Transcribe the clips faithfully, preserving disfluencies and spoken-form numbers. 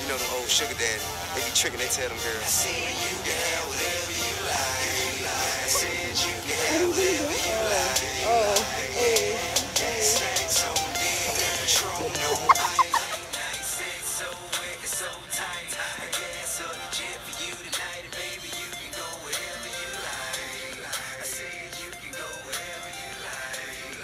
know the old sugar daddy. They be tricking, they tell them girls. I said you can have whatever you like. I said you can have whatever you like. Oh, hey. Sex on big, control no ice. Sex so wet, so tight. I guess up the jet for you tonight, and baby you can go wherever you like. I said you can go wherever you like.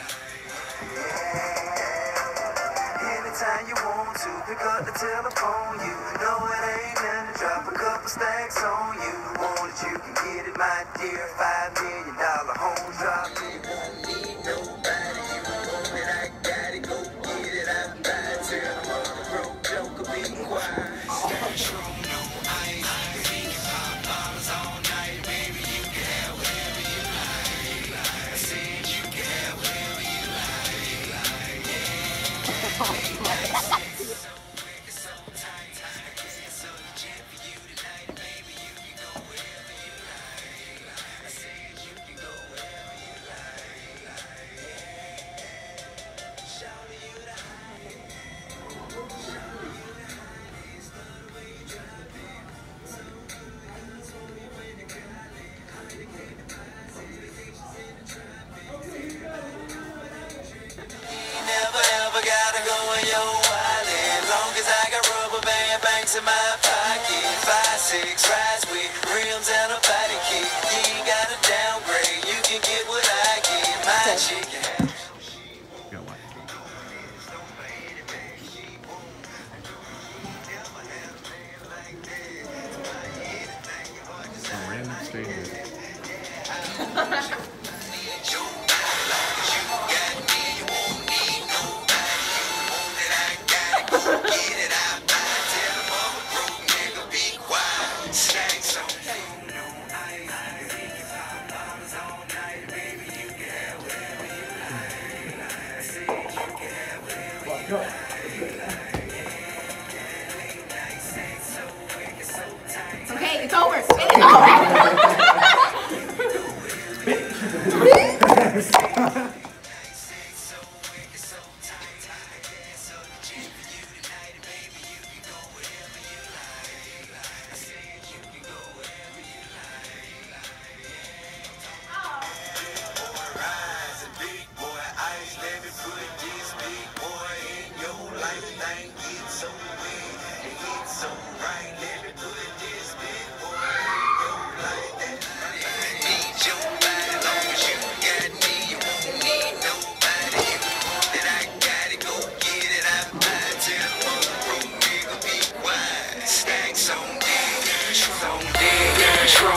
Anytime you want to, pick up the telephone. You know it ain't nothing to drop a couple stacks on you. Want it, you can get it, my dear. Five million dollar home drop. You won't need nobody. You want it, I got it. Go get it, I buy it. Tell them all the broke joker be quiet. Control no ice. You can pop bottles all night, baby. You can have whatever you like. I said you can have whatever you like. Yeah. In my pocket, five, six rides with rims and a body kick. You ain't gotta downgrade, you can get what I get. My chicken. Got one. Some random statement. Okay, it's over. It's over. Stacks on deck, control.